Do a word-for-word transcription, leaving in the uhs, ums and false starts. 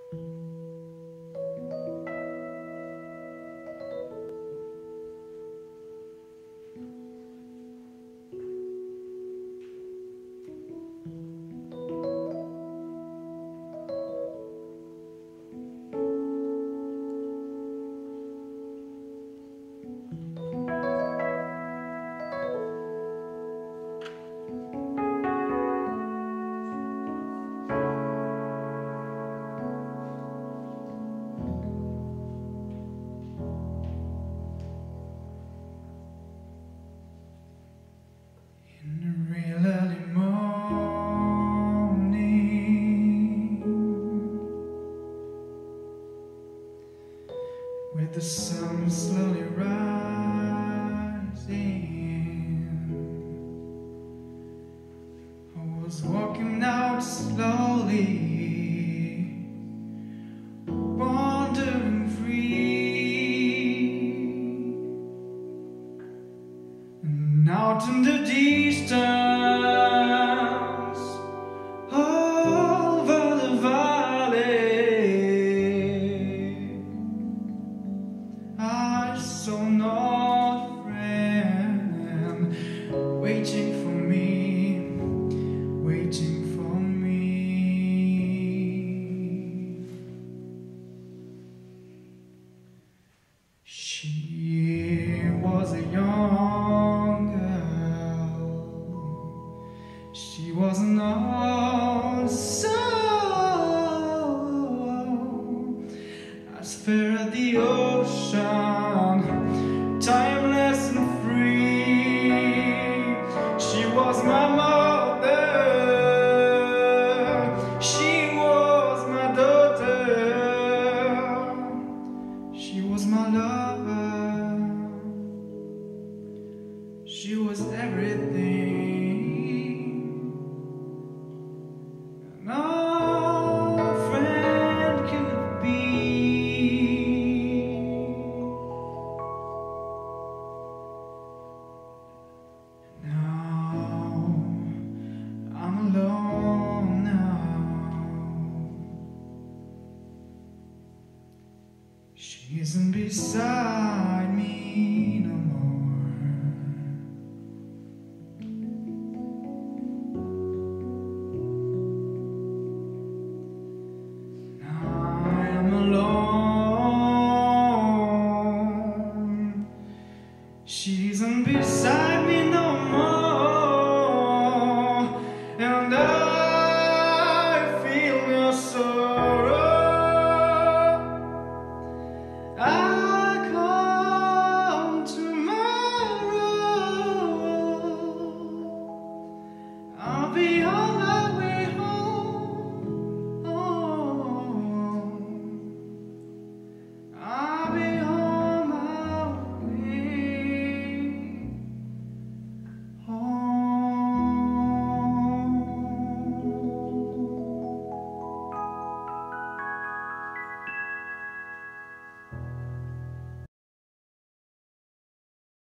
With the sun slowly rising, I was walking out slowly, wandering free, and out in the distance, over the valley, I saw an old friend waiting for me, waiting for me. She was a young girl, she was an old soul, as fair as the ocean, timeless and free. She was my mother, she was my daughter, she was my lover, she was everything. No friend could be. Alone now, she isn't beside.